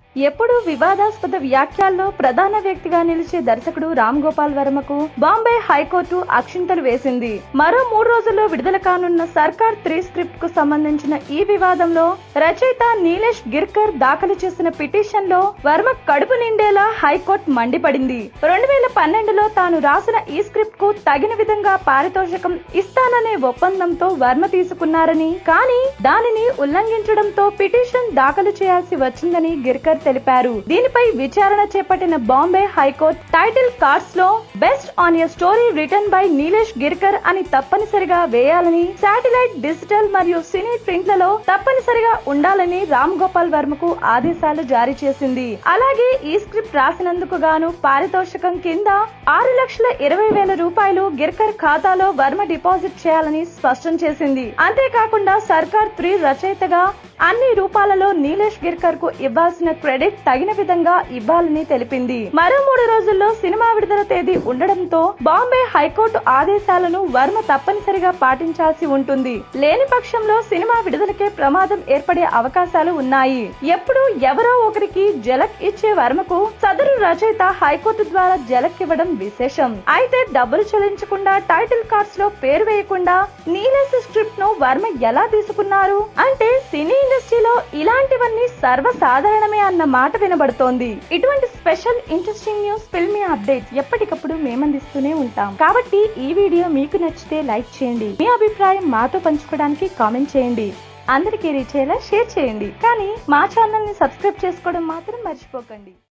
ఎప్పుడు వివాదాస్పద వ్యాఖ్యల్లో ప్రధాన వ్యక్తిగా నిలిచే దర్శకుడు రామ్ గోపాల్ వర్మకు బాంబే హైకోర్టు అక్షింతలు వేసింది. మరో 3 రోజుల్లో విడుదల కానున్న సర్కార్ 3 స్క్రిప్ట్ కు సంబంధించిన ఈ వివాదంలో రచయిత నీలేష్ గిర్కర్ దాఖలు చేసిన పిటిషన్ లో వర్మ కడుపు నిండేలా హైకోర్టు మండిపడింది. 2012లో తాను రాసిన ఈ స్క్రిప్ట్ కు తగిన విధంగా పారితోషికం ఇస్తాననే ఒప్పందంతో వర్మ తీసుకున్నారని, కానీ దానిని ఉల్లంఘించడంతో పిటిషన్ దాఖలు చేయాల్సి వచ్చిందని గిర్కర్ తెలిపారు. దీనిపై విచారణ చేపట్టిన బాంబే హైకోర్టు టైటిల్ కార్డ్స్ లో based on a story written by Nilesh Girkar అని తప్పనిసరిగా వేయాలని, శాటిలైట్, డిజిటల్ మరియు సినీ ప్రింట్లలో తప్పనిసరిగా ఉండాలని రామ్ గోపాల్ వర్మకు ఆదేశాలు జారీ చేసింది. అలాగే ఈ స్క్రిప్ట్ రాసినందుకు గాను పారితోషికం కింద 6,20,000 రూపాయలు గిర్కర్ ఖాతాలో వర్మ డిపాజిట్ చేయాలని స్పష్టం చేసింది. అంతేకాకుండా సర్కార్ 3 రచయితగా అన్ని రూపాలలో నీలేష్ గిర్కర్ కు ఇవ్వాల్సిన క్రెడిట్ తగిన విధంగా ఇవ్వాలని తెలిపింది. మరో 3 రోజుల్లో సినిమా విడుదల తేదీ ఉండడంతో బాంబే హైకోర్టు ఆదేశాలను వర్మ తప్పనిసరిగా పాటించాల్సి ఉంటుంది. లేని పక్షంలో సినిమా విడుదలకే ప్రమాదం ఏర్పడే అవకాశాలు ఉన్నాయి. ఎప్పుడు ఎవరో ఒకరికి జలక్ ఇచ్చే వర్మకు సదరు రచయిత హైకోర్టు ద్వారా జలక్ ఇవ్వడం విశేషం. అయితే డబ్బులు చెల్లించకుండా, టైటిల్ కార్డ్స్ లో పేరు వేయకుండా నీలేష్ స్క్రిప్ట్ ను వర్మ ఎలా తీసుకున్నారు అంటే సినీ ఇండస్ట్రీలో ఇలాంటివన్నీ సర్వసాధారణమే అన్న మాట వినబడుతోంది. ఇటువంటి special interesting news, filmy updates ఎప్పటికప్పుడు మేమందిస్తూనే ఉంటాం. కాబట్టి ఈ వీడియో మీకు నచ్చితే లైక్ చేయండి, మీ అభిప్రాయం మాతో పంచుకోవడానికి కామెంట్ చేయండి, అందరికీ రీచ్ అయ్యేలా షేర్ చేయండి. కానీ మా ఛానల్ ని సబ్స్క్రైబ్ చేసుకోవడం మాత్రం మర్చిపోకండి.